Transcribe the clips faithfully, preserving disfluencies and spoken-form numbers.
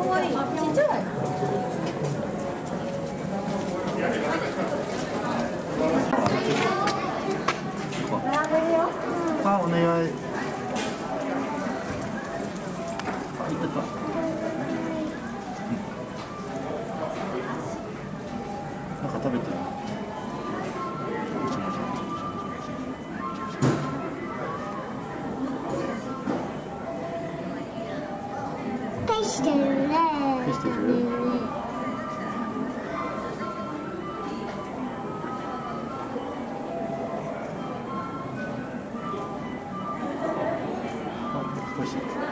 わいい。ちっちゃい。 あ、お願い。あ、いったか。なんか食べてる。 ペしてるね。 ペしてる。少し。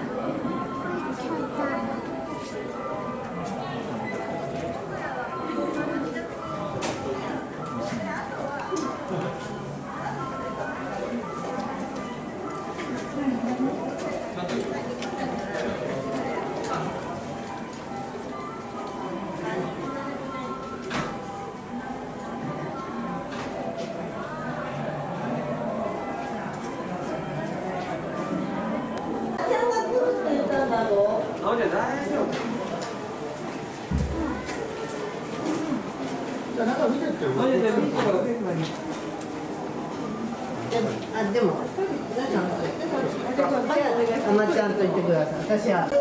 あ、じゃあ大丈夫。じゃあ中見てってよ。あ、じゃあ見てから見てからに。 あ、でも、あまちゃんと言ってください。私は。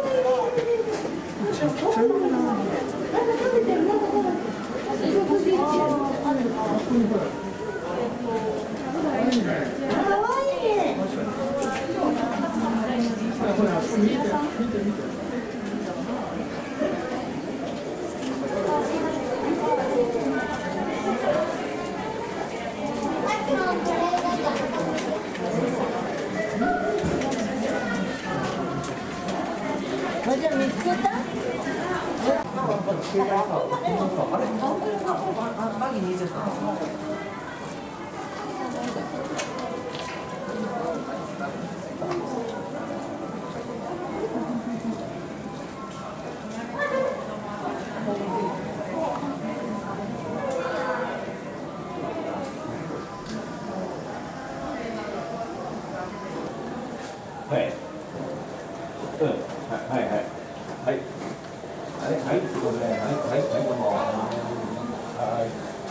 まちゃん見つけた？バギーに入れた。 はい。うん。はいはいはい。はい。はいはい。そうね。はいはいはいどうも。はい。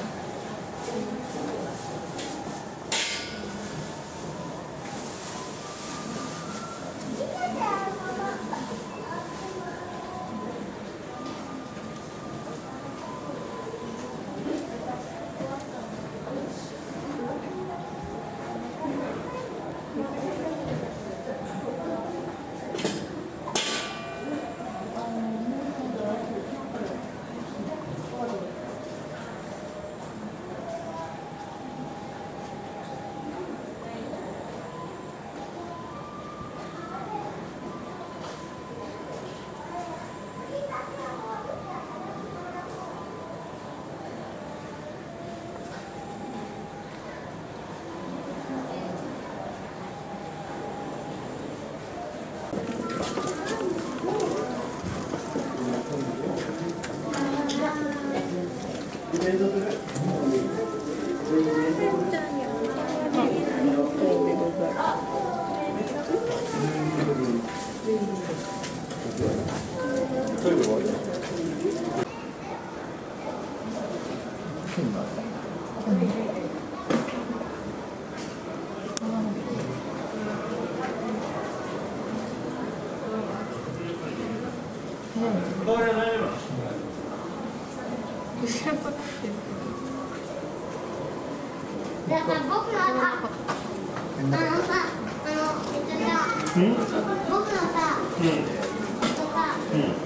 だから僕のさ、あのさ、あの、えっとさ、僕のさ、